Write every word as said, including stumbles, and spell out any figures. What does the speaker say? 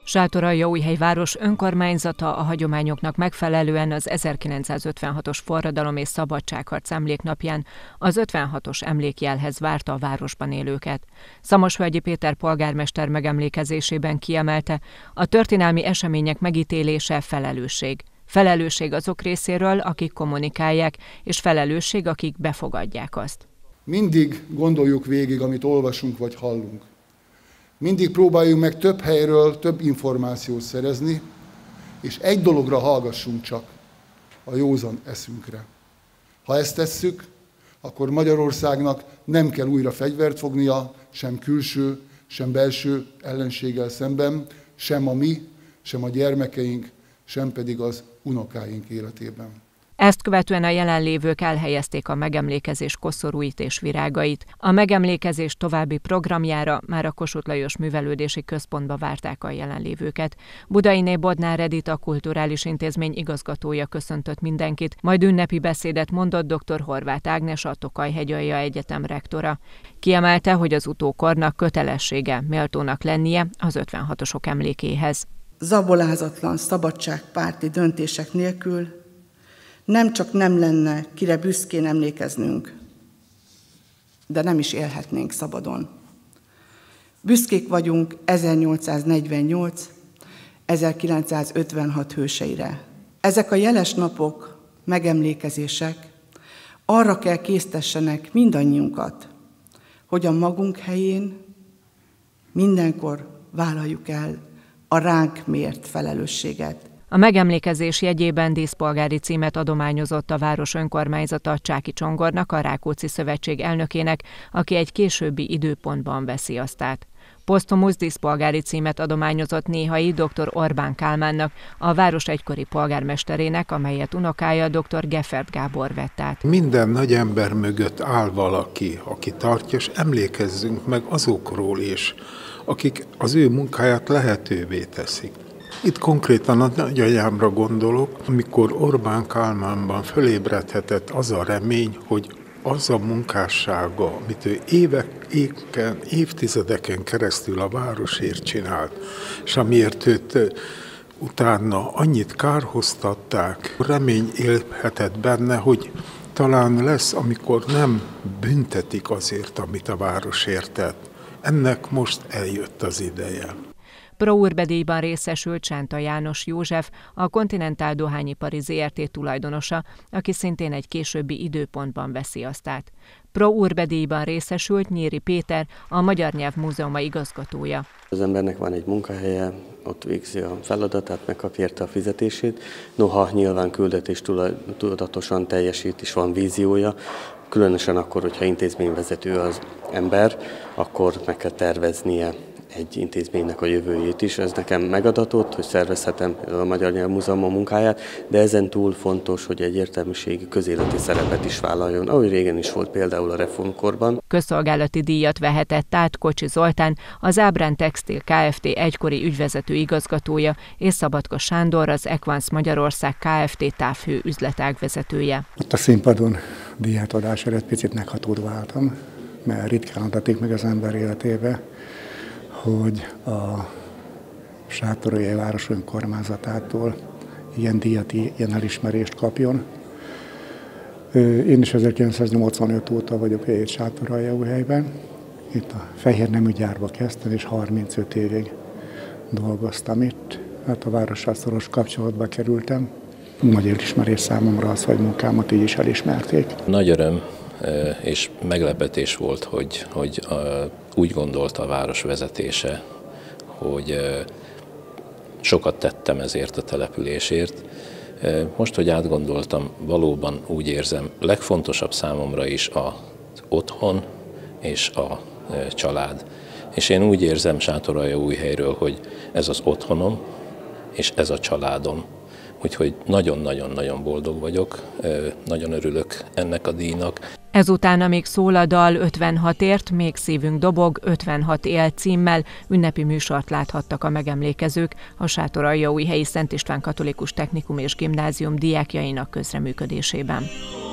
Sátoraljaújhely város önkormányzata a hagyományoknak megfelelően az ezerkilencszázötvenhatos forradalom és szabadságharc emléknapján az ötvenhatos emlékjelhez várta a városban élőket. Szamosvölgyi Péter polgármester megemlékezésében kiemelte, a történelmi események megítélése felelősség. Felelősség azok részéről, akik kommunikálják, és felelősség, akik befogadják azt. Mindig gondoljuk végig, amit olvasunk vagy hallunk. Mindig próbáljunk meg több helyről több információt szerezni, és egy dologra hallgassunk csak, a józan eszünkre. Ha ezt tesszük, akkor Magyarországnak nem kell újra fegyvert fognia, sem külső, sem belső ellenséggel szemben, sem a mi, sem a gyermekeink, sem pedig az unokáink életében. Ezt követően a jelenlévők elhelyezték a megemlékezés koszorúit és virágait. A megemlékezés további programjára már a Kossuth Lajos Művelődési Központba várták a jelenlévőket. Budainé Bodnár Edit, a Kulturális Intézmény igazgatója köszöntött mindenkit, majd ünnepi beszédet mondott dr. Horváth Ágnes, a Tokaj-hegyalja Egyetem rektora. Kiemelte, hogy az utókornak kötelessége méltónak lennie az ötvenhatosok emlékéhez. Zabolázatlan szabadságpárti döntések nélkül nem csak nem lenne kire büszkén emlékeznünk, de nem is élhetnénk szabadon. Büszkék vagyunk ezernyolcszáznegyvennyolc ezerkilencszázötvenhat hőseire. Ezek a jeles napok, megemlékezések arra kell késztessenek mindannyiunkat, hogy a magunk helyén mindenkor vállaljuk el a ránk mért felelősséget. A megemlékezés jegyében díszpolgári címet adományozott a város önkormányzata Csáky Csongornak, a Rákóczi Szövetség elnökének, aki egy későbbi időpontban veszi azt át. Posztumusz díszpolgári címet adományozott Néhai dr. Orbán Kálmánnak, a város egykori polgármesterének, amelyet unokája dr. Geffert Gábor vett át. Minden nagy ember mögött áll valaki, aki tartja, és emlékezzünk meg azokról is, akik az ő munkáját lehetővé teszik. Itt konkrétan a nagyanyámra gondolok, amikor Orbán Kálmánban fölébredhetett az a remény, hogy az a munkássága, amit ő évek, éveken, évtizedeken keresztül a városért csinált, és amiért őt utána annyit kárhoztatták, remény élhetett benne, hogy talán lesz, amikor nem büntetik azért, amit a városért tett. Ennek most eljött az ideje. Pro Urbe díjban részesült Csánta János József, a Continental Dohányipari zé er té tulajdonosa, aki szintén egy későbbi időpontban veszi azt át. Pro Urbe díjban részesült Nyíri Péter, a Magyar Nyelv Múzeuma igazgatója. Az embernek van egy munkahelye, ott végzi a feladatát, megkapja érte a fizetését, noha nyilván küldetés tudatosan teljesít, és van víziója, különösen akkor, hogyha intézményvezető az ember, akkor meg kell terveznie egy intézménynek a jövőjét is. Ez nekem megadatott, hogy szervezhetem a Magyar Nyelvmúzeum munkáját, de ezen túl fontos, hogy egy értelmiségi közéleti szerepet is vállaljon, ahogy régen is volt például a reformkorban. Közszolgálati díjat vehetett át Kocsi Zoltán, az Ábrán Textil Kft. Egykori ügyvezető igazgatója, és Szabadka Sándor, az Equans Magyarország Kft. Távhő üzletág vezetője. Ott a színpadon díjátadás előtt picit meghatódva álltam, mert ritkán adatik meg az ember életébe, hogy a Sátoraljaújhely város önkormányzatától ilyen díjat, ilyen elismerést kapjon. Én is ezerkilencszáznyolcvanöt óta vagyok itt Sátoraljaújhelyben. Itt a Fehér Nemű gyárba kezdtem, és harmincöt évig dolgoztam itt. Hát a várossal szoros kapcsolatba kerültem. Nagy elismerés számomra az, hogy munkámat így is elismerték. Nagy öröm és meglepetés volt, hogy, hogy úgy gondolta a város vezetése, hogy sokat tettem ezért a településért. Most, hogy átgondoltam, valóban úgy érzem, legfontosabb számomra is az otthon és a család. És én úgy érzem Sátoraljaújhelyről, hogy ez az otthonom és ez a családom. Úgyhogy nagyon-nagyon-nagyon boldog vagyok, nagyon örülök ennek a díjnak. Ezután, amíg szól a dal ötvenhatért, még szívünk dobog, ötvenhat él címmel ünnepi műsort láthattak a megemlékezők a Sátoraljaújhelyi Szent István Katolikus Technikum és Gimnázium diákjainak közreműködésében.